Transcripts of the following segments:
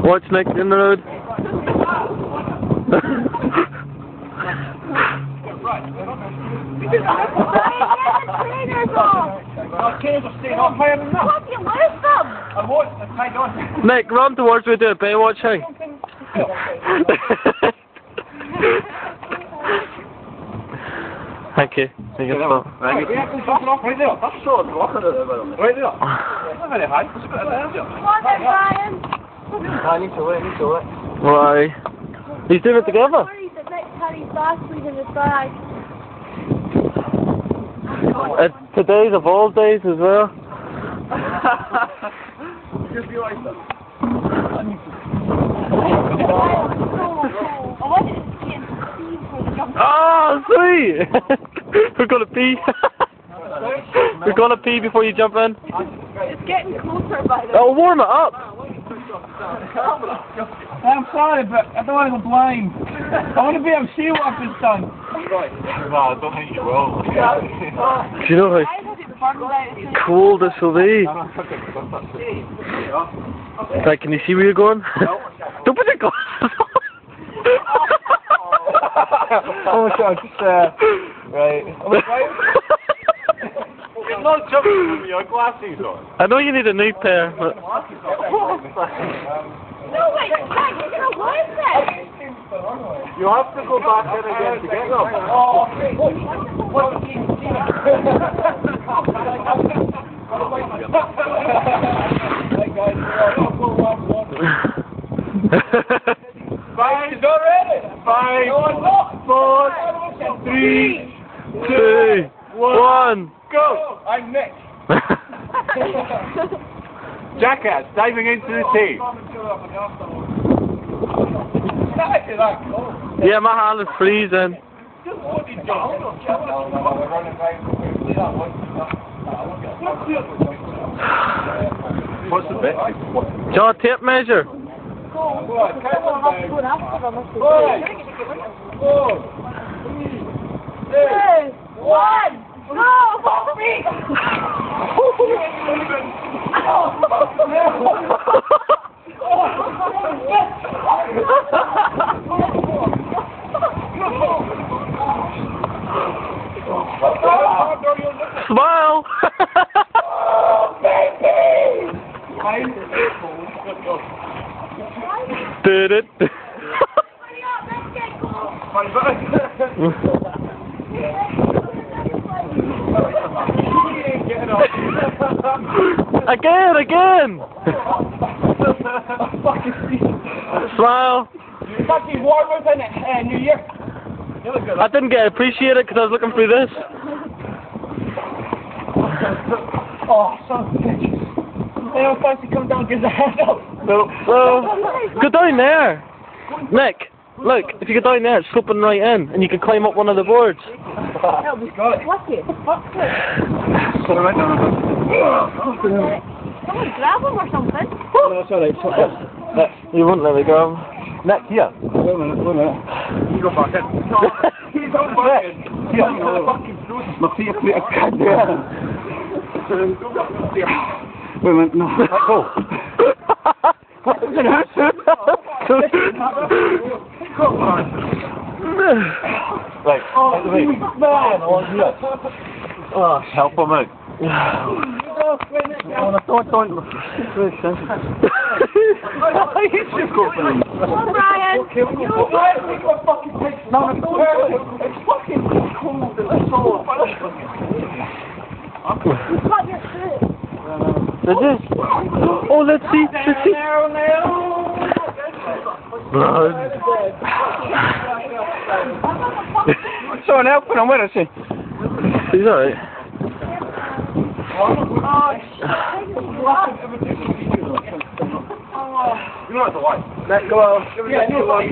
Watch Nick in the road. Nick, run towards me, do a Baywatch thing. Thank you. Thank you. Right there. That's so blocked. Right there. Not very high. I need to wait. Why? He's doing it together. Today's of all days as well. Oh, sweet! We're gonna pee. We're gonna pee before you jump in. It's getting closer by the way. Oh, warm it up. I'm sorry, but I don't want to go blind. I want to be able to see what I've just done. No, I don't think you will. Do you know how cool this will be? Like, can you see where you're going? No. Don't put your glasses on. Oh my god, just right. You're not jumping with your glasses on. I know you need a new pair, but... No, wait, you're gonna lose it. You have to go back in again to get them. Five, is already. 5, 4, 3, 2, 1, go! I'm Nick. Jackass diving into the sea. Yeah, my hand is freezing. What's the bit? Do you want a tape measure? 5, 4, 3, 2, 1. No, fuck me! Smile! Did it? Again! Smile! Fucking warmer than New Year. I didn't get appreciated because I was looking through this. Oh, son of a bitch. They don't fancy come down and give the head up. No. Go down there! Nick, look, if you go down there, it's sloping right in, and you can climb up one of the boards. Got it. So I went down. Someone grab him or something. No, it's alright. You wouldn't let me go. Nick, here. Wait a minute. You go back in. You go back in. Here. My feet are clear. Wait a minute, no. Let go. Right. Oh, help him out. Don't. Brian. No, it's fucking cold. It's so Cut your foot. Is it? Oh, let's see. Blood. Someone help him, where is he? He's alright. You know it's a wife. Let go out. Yeah, you wife.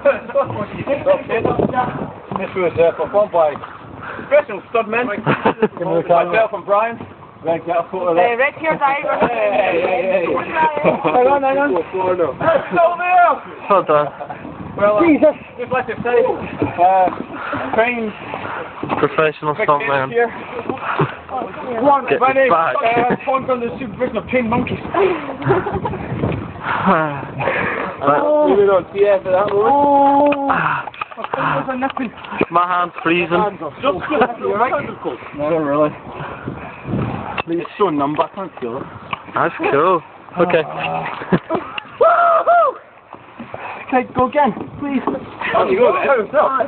This was performed by professional studmen. Myself and Brian. Right, get a photo of that. Rick, your driver. Hey. Hang on. It's still there. Well done. Well, Jesus. Just like to say, trained Professional stuntman. here. Get My name back. is under the supervision of trained monkeys. You don't see after that one. My hand's freezing. No, really. It's so numb, I can't feel it. That's cool. Okay. Okay, go again, please. Oh, you go there. Stop.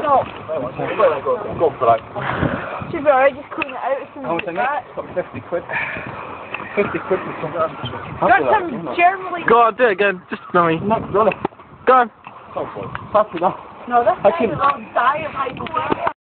Go for that. Should be alright, just clean it out as soon How as much you I get need? 50 quid. 50 quid for some. Got some generally. Go on, do it again. Just me. Not really. Go on. Pass it off. No, this I guy can- was on die of hypothermia.